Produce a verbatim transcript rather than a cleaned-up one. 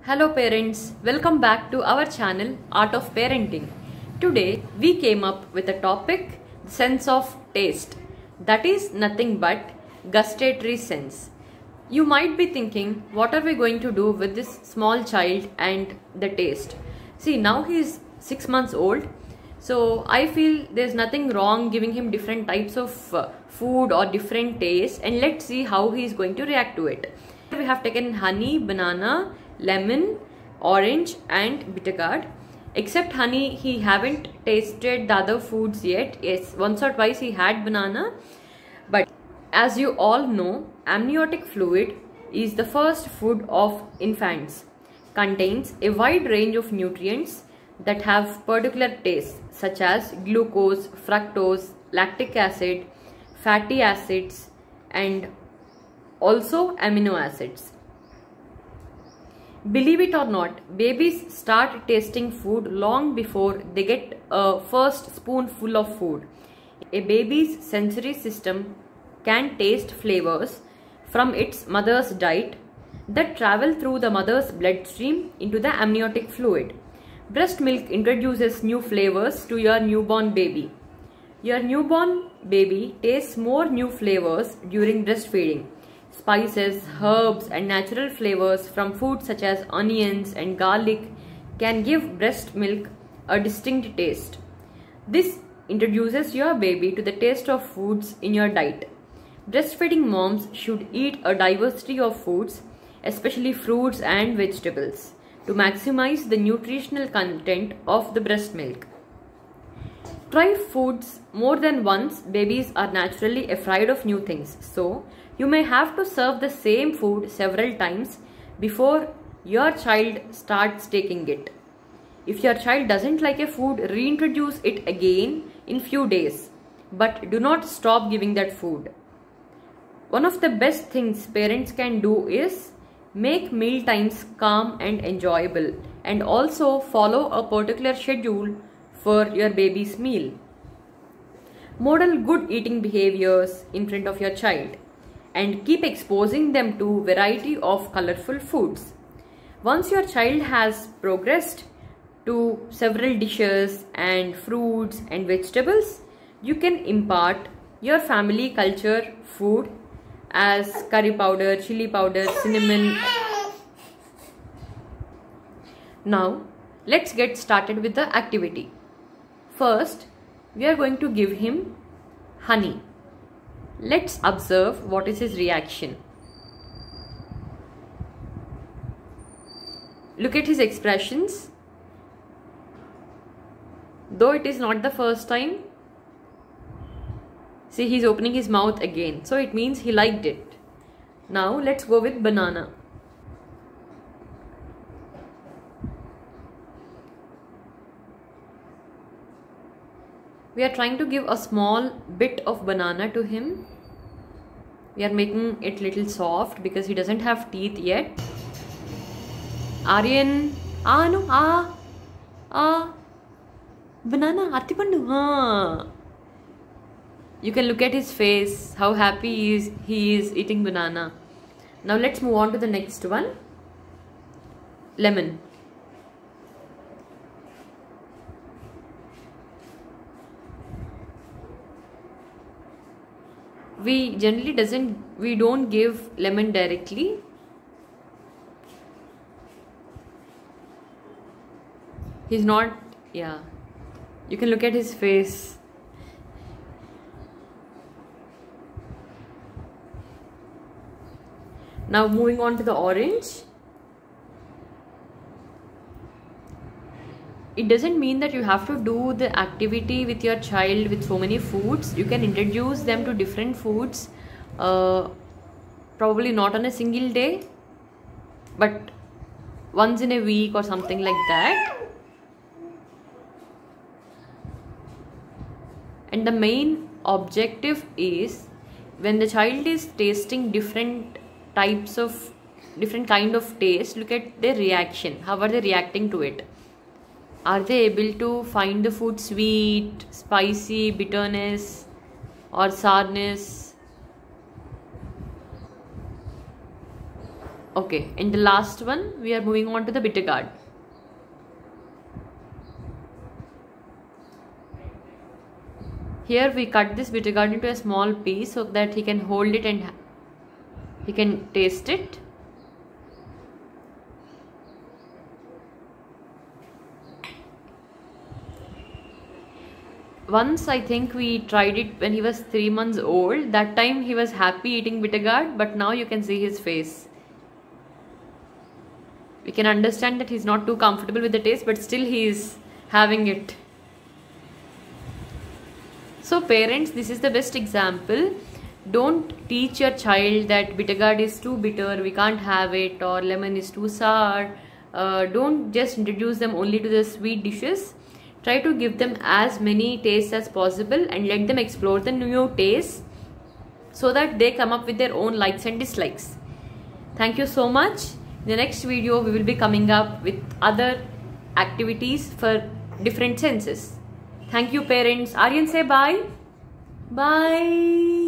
Hello parents, welcome back to our channel Art of Parenting. Today we came up with a topic, sense of taste. That is nothing but gustatory sense. You might be thinking, what are we going to do with this small child and the taste? See, now he is six months old. So I feel there's nothing wrong giving him different types of uh, food or different tastes, and let's see how he is going to react to it. We have taken honey, banana, lemon, orange and bitter gourd. Except honey, he haven't tasted the other foods yet. Yes, once or twice he had banana. But as you all know, amniotic fluid is the first food of infants. Contains a wide range of nutrients that have particular tastes such as glucose, fructose, lactic acid, fatty acids and also amino acids. Believe it or not, babies start tasting food long before they get a first spoonful of food. A baby's sensory system can taste flavors from its mother's diet that travel through the mother's bloodstream into the amniotic fluid. Breast milk introduces new flavors to your newborn baby. Your newborn baby tastes more new flavors during breastfeeding. Spices, herbs and natural flavors from foods such as onions and garlic can give breast milk a distinct taste. This introduces your baby to the taste of foods in your diet. Breastfeeding moms should eat a diversity of foods, especially fruits and vegetables, to maximize the nutritional content of the breast milk. Try foods more than once. Babies are naturally afraid of new things, so you may have to serve the same food several times before your child starts taking it. If your child doesn't like a food, reintroduce it again in few days, but do not stop giving that food. One of the best things parents can do is make meal times calm and enjoyable, and also follow a particular schedule for your baby's meal. Model good eating behaviors in front of your child and keep exposing them to variety of colorful foods. Once your child has progressed to several dishes and fruits and vegetables, you can impart your family culture food as curry powder, chili powder, cinnamon. Now, let's get started with the activity. First, we are going to give him honey. Let's observe what is his reaction. Look at his expressions. Though it is not the first time, see, he's opening his mouth again, so it means he liked it. Now let's go with banana. We are trying to give a small bit of banana to him. We are making it little soft because he doesn't have teeth yet. Aryan, ah no, ah, ah, banana, atipandu, ah. You can look at his face, how happy he is, he is eating banana. Now let's move on to the next one. Lemon. We generally doesn't, we don't give lemon directly. He's not, yeah. You can look at his face. Now moving on to the orange. It doesn't mean that you have to do the activity with your child with so many foods. You can introduce them to different foods, uh, probably not on a single day, but once in a week or something like that. And the main objective is when the child is tasting different types of different kind of taste, look at their reaction. How are they reacting to it? Are they able to find the food sweet, spicy, bitterness or sourness? Okay, in the last one, we are moving on to the bitter gourd. Here we cut this bitter gourd into a small piece so that he can hold it and he can taste it. Once I think we tried it when he was three months old. That time he was happy eating bitter gourd, but now you can see his face. We can understand that he's not too comfortable with the taste, but still he is having it. So parents, this is the best example. Don't teach your child that bitter gourd is too bitter, we can't have it, or lemon is too sour. Uh, don't just introduce them only to the sweet dishes. Try to give them as many tastes as possible and let them explore the new tastes so that they come up with their own likes and dislikes. Thank you so much. In the next video, we will be coming up with other activities for different senses. Thank you, parents. Aryan, say bye. Bye.